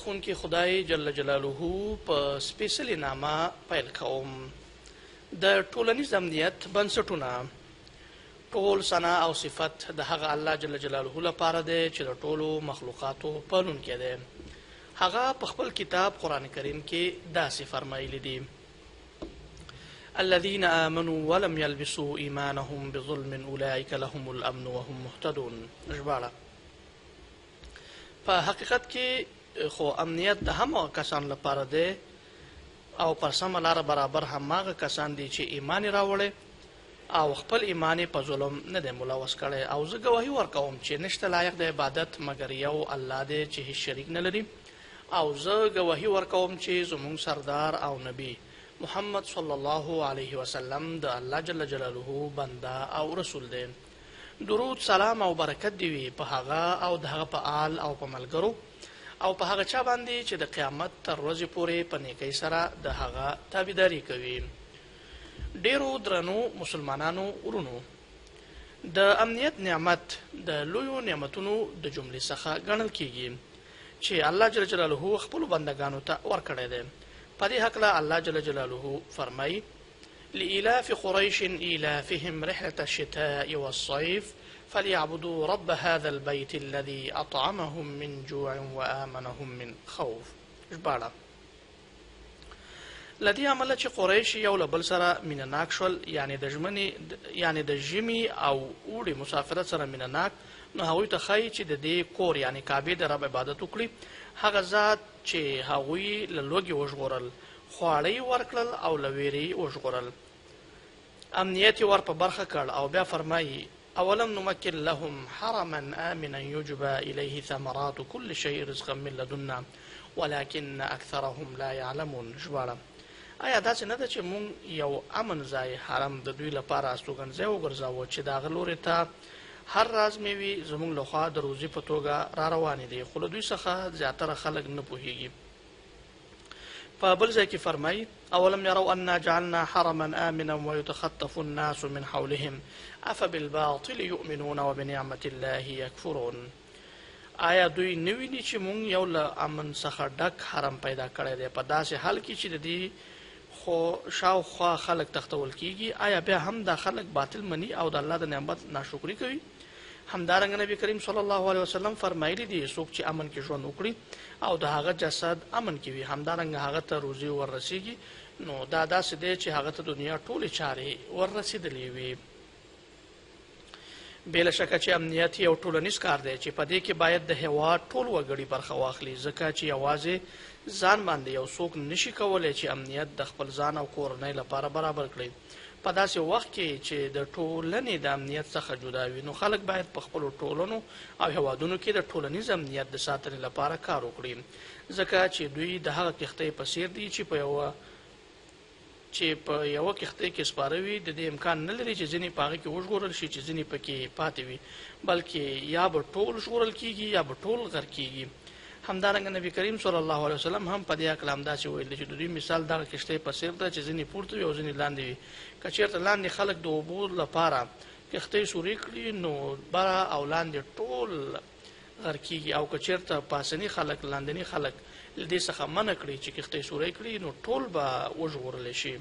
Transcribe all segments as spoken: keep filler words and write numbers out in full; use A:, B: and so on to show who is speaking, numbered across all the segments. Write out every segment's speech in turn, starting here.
A: بخونکي خدای جل جلاله په سپیشلی نامه پیل کوم. د ټولنیز امنیت بنسټونه ټول ثنا او صفت د هغه الله جل جلاله لپاره دی چې د ټولو مخلوقاتو پالونکی دی. هغه په خپل کتاب قرآن کریم کې داسې فرمایلی دي: الذين آمنوا ولم يلبسوا إيمانهم بظلم أولئك لهم الأمن وهم مهتدون. ژباړه: په حقیقت کې خو امنیت د همغه کسان لپاره دی او پر سمه لاره برابر هماغه کسان دي چې ایمان راوړي او خپل ایمان په ظلم نه دی ملوث کړی. او زه ګواهي ورکوم چې نشته لایق د عبادت مګر یو الله دی چې هیڅ شریک نه لري. او زه ګواهي ورکوم چې زموږ سردار او نبی محمد صلی الله علیه وسلم د الله جل جلاله بنده او رسول دی. درود سلام او برکت دی وي په هغه او د هغه په آل او په ملګرو او په هغه چا باندې چې د قیامت تر ورځې پورې په نیکۍ سره د هغه تابعداري کوي. ډیرو درنو مسلمانانو ورونو، د امنیت نعمت د لویو نعمتونو د جملې څخه ګڼل کیږي چې الله جل جلاله خپل بندگانو ته ورکړی دی. په دې هکله الله جل جلاله فرمایي: لإلاف قريش إيلافهم رحلة الشتاء والصيف فليعبدوا رب هذا البيت الذي أطعمهم من جوع وآمنهم من خوف. ژباړه: لدې عمله چې قریش یو له بل سره مینه ناک شول، یعنی د ژمنې یعنی د ژمي او اوړي مسافرت سره مینه ناک، نو هغوی ته ښایي چې د دې کور یعنی کعبې د رب عبادت وکړي. هغه ذات چې هغوی له لوږې وژغورل، خواړه یې ورکړل او له ویرې یې وژغورل، امنیت یې ور په برخه کړ. او بیا فرمایي: اولم نمکن لهم حرما آمنا یجبى الیه ثمرات كل شيء رزقا من لدنا ولكن اکثرهم لا يعلمون. ژباړه: آیا داسې نه ده چې مونږ یو امن ځای حرم د دوی لپاره استوګنځای وګرځاوه چې د هغه لورې ته هر راز میوې زموږ لخوا د روزي په توګه را روانې دي، خو له دوی څخه زیاتره خلک نه پوهیږي. په بل ځای کې فرمایي: اولم یروا انا جعلنا حرما آمنا ويتخطف الناس من حولهم افبالباطل یؤمنون وبنعمة الله یکفرون. آیا دوی نه ویني چې مونږ یو له امن څخه ډک حرم پیدا کړی دی، په داسې حال کې چې د دې خو شاوخوا خلک تختول کیږي؟ آیا بیا هم دا خلک باطل مني او د الله د نعمت ناشکري کوي؟ همدارنګه نبی کریم صلی الله علیه وسلم فرمایلی دی: څوک چې امن کې ژوند وکړي او د هغه جسد امن کې وي، همدارنګه هغه ته روزي وررسیږي، نو دا داسې دی چې هغه ته دنیا ټولې چارې وررسېدلې وي. بې له شکه چې امنیت یو ټولنیز کار دی چې په دې کې باید د هېواد ټول وګړي برخه واخلي، ځکه چې یوازې ځان باندې یو څوک نشي کولی چې امنیت د خپل ځان او کورنۍ لپاره برابر کړي. په داسې وخت کې چې د ټولنې د امنیت څخه جدا وي، نو خلک باید په خپلو ټولنو او هېوادونو کې د ټولنیز امنیت د ساتنې لپاره کار وکړي، ځکه چې دوی د هغه کښتۍ په څېر دي چې په یوه چې په یوه کښتۍ کې سپاره وي. د دې امکان نه لري چې ځینې په هغې کې وژغورل شي چې ځینې پکې پاتې وي، بلکې یا به ټول ژغورل کېږي یا به ټول غرق کېږي. همدارنګه نبی کریم صلی الله علیه وسلم هم په دې هکله همداسې ویل دی چې د دوی مثال دغه کښتۍ په څېر ده چې ځینې پورته وي او ځینې لاندې وي. که چېرته لاندې خلک د اوبو لپاره کښتۍ سوري کړي، نو بره او لاندې ټول غرق کېږي، او که چېرته پاسني خلک لاندني خلک له دې څخه منع کړي چې کښتۍ سورۍ کړي، نو ټول به وژغورلی شي.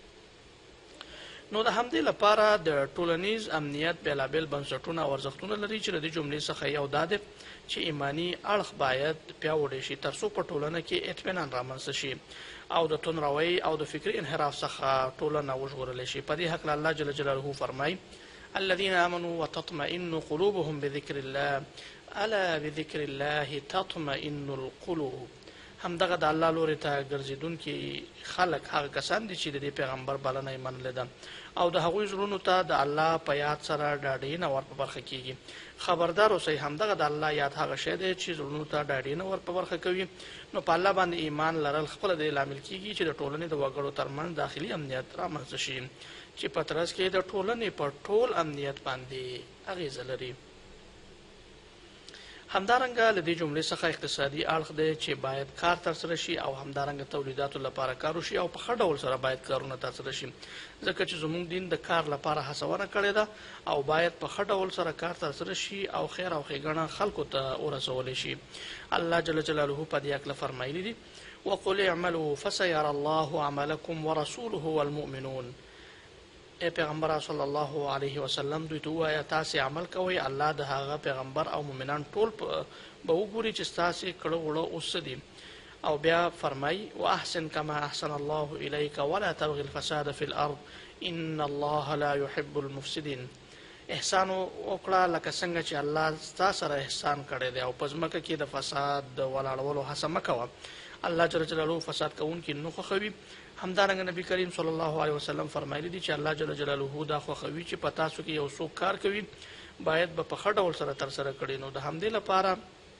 A: نو د همدې لپاره د ټولنیز امنیت بېلابېل بنسټونه او ارزښتونه لري چې د دې جملې څخه یو دا دی چې ایماني اړخ باید پیاوړی شي تر څو په ټولنه کې اطمینان رامنځته شي او د توندروۍ او د فکري انحراف څخه ټولنه وژغورلی شي. په دې هکله الله جل جلاله فرمایي: الذين آمنوا وتطمئن قلوبهم بذكر الله الا بذكر الله تطمئن القلوب. همدغه د الله لورې ته ګرځېدونکي خلک هغه کسان دي چې د دې پیغمبر بلنه یې منلې ده او د هغوی زړونو ته د الله په یاد سره ډاډینه ور په برخه کېږي. خبردار اوسئ، همدغه د الله یاد هغه شی دی چې زړونو ته ډاډینه ور په برخه کوي. نو په الله باندې ایمان لرل خپله د لامل کېږي چې د ټولنې د وګړو ترمنځ داخلي امنیت رامنځته شي چې په ترڅ کې د ټولنې په ټول امنیت باندې اغېزه لري. همدارنګه له دې جملې څخه اقتصادي اړخ دی چې باید کار ترسره شي او همدارنګه تولیداتو لپاره کار وشي او په ښه ډول سره باید کارونه ترسره شي، ځکه چې زموږ دین د کار لپاره هڅونه کړې ده او باید په ښه ډول سره کار ترسره شي او خیر او ښېګڼه خلکو ته ورسولی شي. الله جل جلاله په دې هکله فرمایلی دي: وقل اعملوا فسيرى الله عملكم ورسوله والمؤمنون. ای پیغمبر صلی الله علیه وسلم دوی ته ووایه تاسې عمل کوئ، الله د هغه پیغمبر او مؤمنان ټول به وګوري چې ستاسې کړه وړه اوس څه دي. او بیا فرمایي: واحسن کما احسن الله الیک ولا تبغي الفساد فی الارض ان الله لا يحب المفسدین. احسان وکړه لکه څنګه چې الله ستا سره احسان کړی دی او په ځمکه کې د فساد د ولاړولو هڅه مه کوه. الله جل جلاله فساد کوونکي نه خوښوي. همدارنګه نبی کریم صلی الله علیه وسلم فرمایلی دي چې الله جل جلاله دا خوښوي چې په تاسو کې یو څوک کار کوي باید به په ښه ډول سره ترسره کړي. نو د همدې لپاره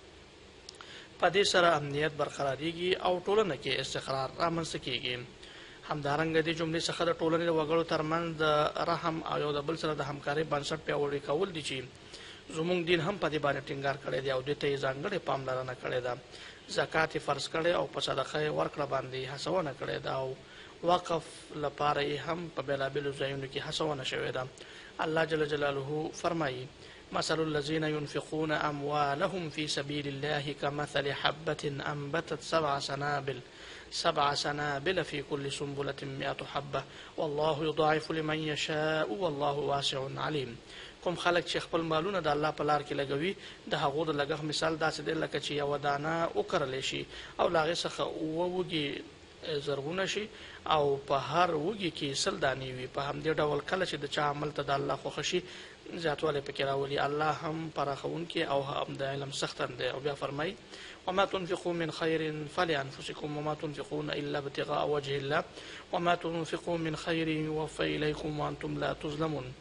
A: په دې سره امنیت برقراریږي او ټولنه کې استقرار رامنځته کیږي. همدارنګه دې جملې څخه د ټولنې د وګړو ترمنځ د رحم او یو د بل سره د همکارۍ بنسټ پیاوړی کول دي چې زموږ دین هم په دې باندې ټینګار کړی دی او دې ته یې ځانګړې پاملرنه کړې ده. زکات یې فرض کړی او په صدقه یې ورکړه باندې هڅونه کړې ده او وقف لپاره یې هم په بېلابېلو ځایونو کې هڅونه شوې ده. الله جل جلاله فرمایي: مثل الذين ينفقون أموالهم في سبيل الله كمثل حبة أنبتت سبع سنابل سبع سنابل في كل سنبلة مئة حبة والله يضاعف لمن يشاء والله واسع عليم. کوم خلک چې خپل مالونه د الله په لار کې لګوي د هغو د لګښت مثال داسې دی لکه چې یوه دانه وکرلی شي او له هغې څخه اووه وږي زرغونه شي او په هر وږي کې سل دانې وي. په همدې ډول کله چې د چا عمل ته د الله خوښه شي زیاتوالی پکې راولي. الله هم پراخونکی او هم د علم څښتن دی. او بیا فرمایي: وما تنفقوا من خير فلأنفسكم وما تنفقون إلا ابتغاء وجه الله وما تنفقوا من خير يوفى إليكم وأنتم لا تظلمون.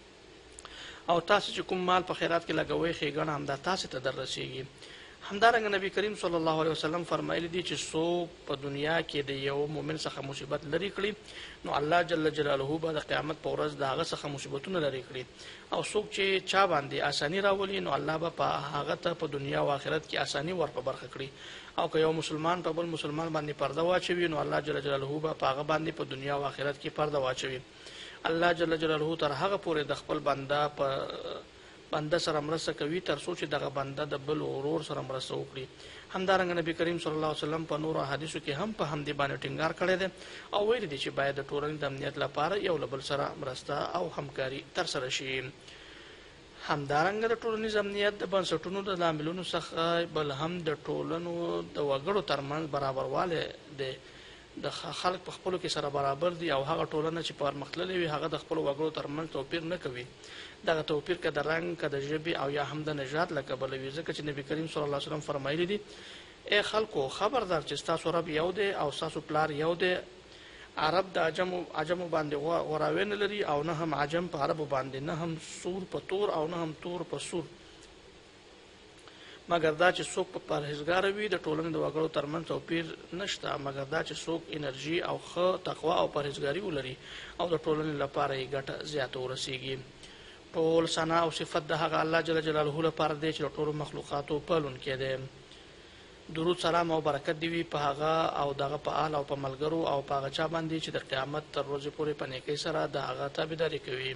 A: او تاسو چې کوم مال په خیرات کې لګوئ ښېګڼه همدا تاسې ته در رسېږي. همدارنګه نبی کریم صلی الله علیه وسلم فرمایلی دي چې څوک په دنیا کې د یو مؤمن څخه مصیبت لرې کړي نو الله جل جلاله به د قیامت په ورځ د هغه څخه مصیبتونه لرې کړي. او څوک چې چا باندې اساني راولي نو الله به په هغه ته په دنیا او آخرت کې اساني ور په برخه کړي. او که یو مسلمان په بل مسلمان باندې پرده واچوي نو الله جل جلاله به په هغه باندې په دنیا او آخرت کې پرده واچوي. الله جل جلاله تر هغه پورې د خپل بنده په بنده سره مرسته کوي تر څو چې دغه بنده د بل ورور سره مرسته وکړي. همدارنګه نبی کریم صلی الله علیه وسلم په نورو احادیثو کې هم په همدې باندې ټینګار کړی دی او ویلي دي چې باید د ټولنې د امنیت لپاره یو له بل سره مرسته او همکاري ترسره شي. همدارنګه د ټولنیز امنیت د بنسټونو د لاملونو څخه بل هم د ټولنو د وګړو ترمنځ برابروالی دی. د خلک په خپلو کې سره برابر دي او هغه ټولنه چې پرمختللې وي هغه د خپلو وګړو ترمنځ توپیر نه کوي. دغه توپیر که د رنګ که د ژبې او یا هم د نژاد له کبله وي، ځکه چې نبي کریم صلی الله علیه وسلم فرمایلی دي: ای خلکو خبردار چې ستاسو رب یو دی او ستاسو پلار یو دی. عرب د عجمو عجمو باندې غوراوی نه لري او نه هم عجم په عربو باندې، نه هم سور په تور او نه هم تور په سور، مګر دا چې څوک په پرهیزګاره وي د ټولنې د وګړو ترمنځ توپیر نشته، مګر دا چې څوک انرژي او ښه تقوا او پرهیزګاري ولري او د ټولنې لپاره یې ګټه زیاته ورسیږي. ټول ثنا او صفت د هغه الله جل جلاله لپاره دی چې د ټولو مخلوقاتو پالونکی دی. درود سلام او برکت دی وي په هغه او دغه په آل او په ملګرو او په هغه چا باندې چې د قیامت تر ورځې پورې په نیکۍ سره د هغه تابعداري کوي.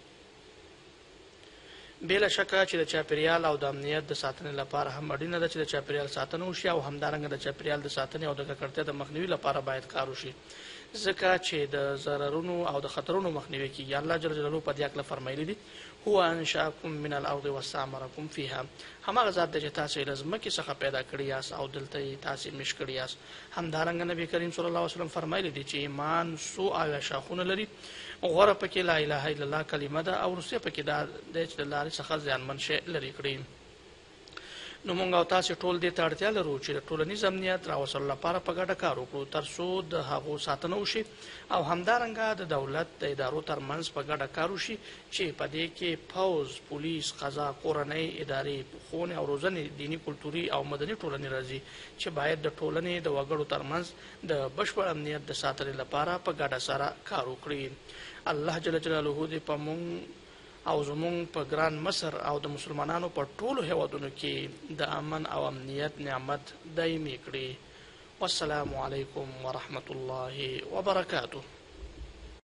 A: بلا شکه چې د چاپیریال او د امنیت د ساتنې لپاره هم اړینه ده چې د چاپیریال ساتنه وشي او همدارنګه د چاپیریال د ساتنې او د ککړتیا د مخنیوي لپاره باید کار وشي، ځکه چې د ضررونو او د خطرونو مخنیوي کیږي. الله جل جلاله په دې هکله فرمایلی دي: هو انشاکم من الارض واستعمرکم فیها. هماغه ذات دی چې تاسې له ځمکې څخه پیدا کړي یاست او دلته یې تاسې مېشت کړي یاست. همدارنګه نبي کریم صلی الله علیه وسلم فرمایلی دي چې ایمان څو اویا شاخونه لري. غوره پکې لا اله الا الله کلمه ده او وروسته پکې دا دی چې د لارې څخه زیانمن شی لرې کړي. نو موږ او تاسې ټول دې ته اړتیا لرو چې د ټولنیز امنیت راوستلو لپاره په ګډه کار وکړو تر څو د هغو ساتنه وشي او همدارنګه د دولت د ادارو ترمنځ په ګډه کار وشي چې په دې کې پوځ، پولیس، قضا، کورنۍ ادارې، ښوونې او روزنې، دیني، کلتوري او مدني ټولنې راځي چې باید د ټولنې د وګړو ترمنځ د بشپړ امنیت د ساتنې لپاره په ګډه سره کار وکړي. الله جل جلاله دې په موږ او زمونږ په ګران مصر او د مسلمانانو په ټولو هیوادونو کې د امن او امنیت نعمت دایمي کړي. والسلام علیکم ورحمة الله وبرکاته.